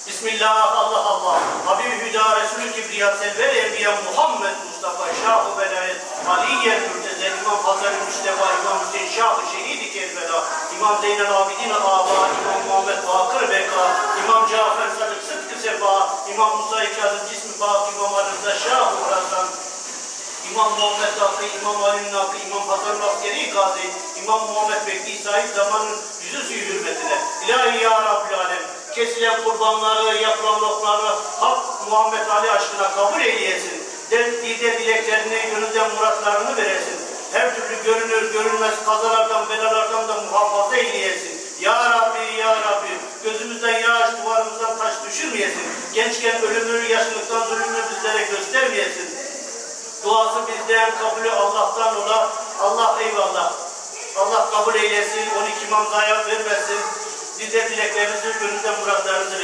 Bismillah, Allah Allah. Habib-i Hüda, Resulü Kibriya, Selver Enbiya, Muhammed Mustafa, Şah-ı Velayet, Aliye Mürtezel, İmam Hazar-ı Müşteba, İmam Hüseyin Şah-ı Şehid-i Kerbela, İmam Zeynel Abidin Aba, İmam Muhammed Bakır Beka, İmam Cafer Sadık Sıtkı Sefa, İmam Musa-i Kazım Cismi Bak, İmam Arıza Şah-ı Horasan, İmam Muhammed Hakkı, İmam Ali'nin Hakkı, İmam Hazar'ın Askeri Gazi, İmam Muhammed Bekli sahip zamanın yüzü suyu hürmetine. İlahi ya Rabbil Alem, kesilen kurbanları, yapılan lokları Hak Muhammed Ali aşkına kabul eyleyesin. Dide dileklerini, gönülden muratlarını veresin. Her türlü görünür, görünmez kazalardan, belalardan da muhafaza eyleyesin. Ya Rabbi, Ya Rabbi, gözümüzden yaş, duvarımızdan taş düşürmeyesin. Gençken ölümü, yaşlılıktan zulmünü bizlere göstermeyesin. Duası bizden, kabulü Allah'tan ola. Allah eyvallah. Allah kabul eylesin, 12 imam zayiat vermesin. Size dileklerinizi, gönülden muratlarınızı